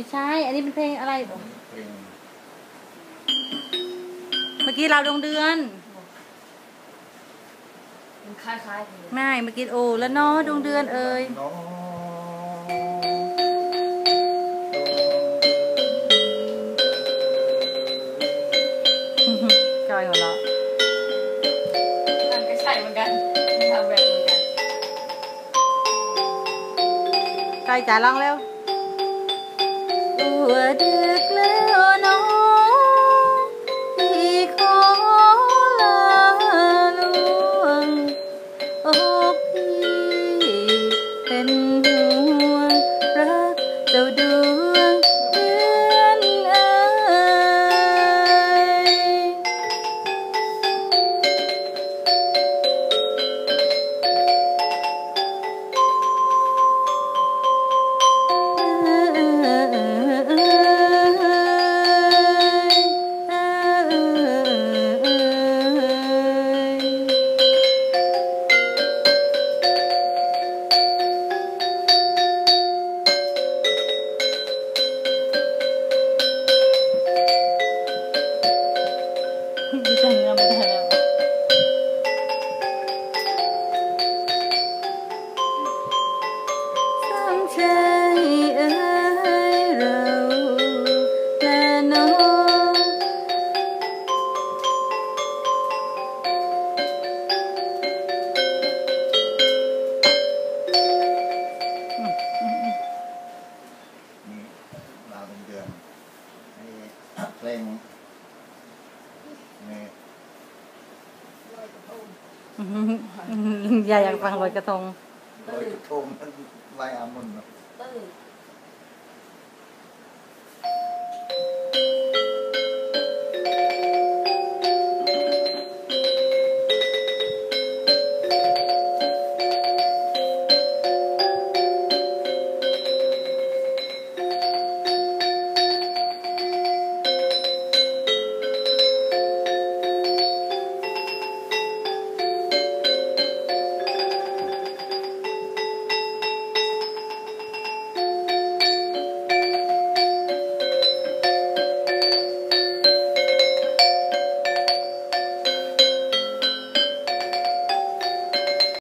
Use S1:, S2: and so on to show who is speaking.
S1: ใช่อันนี้เป็นเพลงอะไร
S2: เพลง
S1: เมื่อกี้เราดวงเดือน
S3: มันคล้ายๆ
S1: ไม่เมื่อกี้โอ้แล้วเนาะดวงเดือนเอ่ยจอยหัวเราะ
S3: มันก็ใช่เหมือนกันทำแบบเหมือนกัน
S1: จอยจ๋าร้องเร็วตัวดึกแล้วน้องพี่ขอลาลวงอกพี่เป็นห่วงรักเจ้าดวงเดือนเอ่ไม่ได้แล้วสามใจเอ่ยเราและน้อง
S2: นี่ดาวดวงเดือนนี่เพลงนี่
S1: อยากฟังลอยกระทง
S2: ลอยกระทงมันลายอามุนเนาะ